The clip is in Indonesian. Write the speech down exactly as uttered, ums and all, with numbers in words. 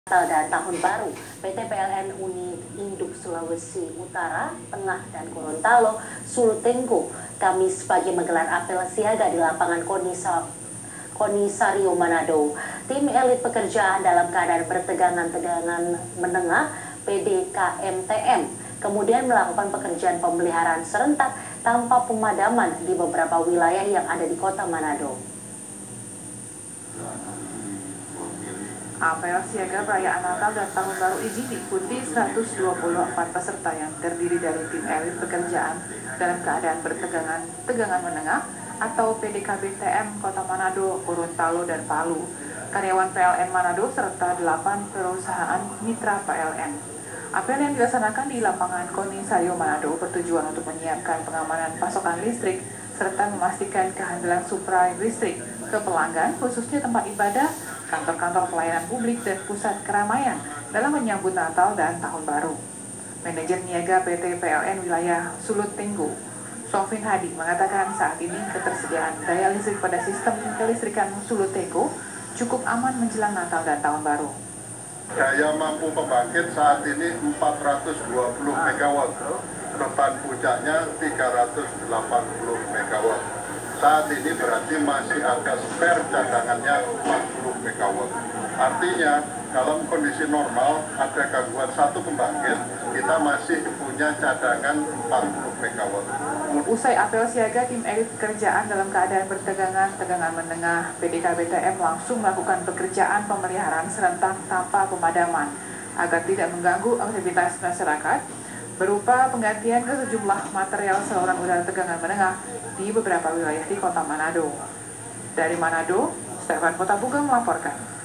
Natal dan Tahun Baru, P T P L N Unit Induk Sulawesi Utara, Tengah, dan Gorontalo, Sultenggo, Kamis pagi menggelar apel siaga di lapangan Konisa, Konisario Manado. Tim elit pekerjaan dalam keadaan bertegangan-tegangan menengah P D K M T M kemudian melakukan pekerjaan pemeliharaan serentak tanpa pemadaman di beberapa wilayah yang ada di kota Manado. Apel siaga perayaan Natal dan Tahun Baru ini diikuti seratus dua puluh empat peserta yang terdiri dari tim elit pekerjaan dalam keadaan bertegangan tegangan menengah atau P D K B T M Kota Manado, Gorontalo, dan Palu, karyawan P L N Manado, serta delapan perusahaan mitra P L N. Apel yang dilaksanakan di lapangan Konisario Manado bertujuan untuk menyiapkan pengamanan pasokan listrik serta memastikan kehadiran suplai listrik ke pelanggan, khususnya tempat ibadah, kantor-kantor pelayanan publik, dan pusat keramaian dalam menyambut Natal dan Tahun Baru. Manajer Niaga P T P L N Wilayah Sultenggo, Sofin Hadi, mengatakan saat ini ketersediaan daya listrik pada sistem kelistrikan Sultenggo cukup aman menjelang Natal dan Tahun Baru. Daya mampu pembangkit saat ini empat ratus dua puluh megawatt, beban puncaknya tiga ratus delapan puluh megawatt. Saat ini berarti masih ada spare cadangannya empat puluh megawatt. Artinya, dalam kondisi normal ada gangguan satu pembangkit, kita masih punya cadangan empat puluh megawatt. Usai apel siaga, tim elit pekerjaan dalam keadaan bertegangan tegangan menengah P D K B T M langsung melakukan pekerjaan pemeliharaan serentak tanpa pemadaman agar tidak mengganggu aktivitas masyarakat, berupa penggantian ke sejumlah material saluran udara tegangan menengah di beberapa wilayah di kota Manado. Dari Manado, Stefan Kota Buga melaporkan.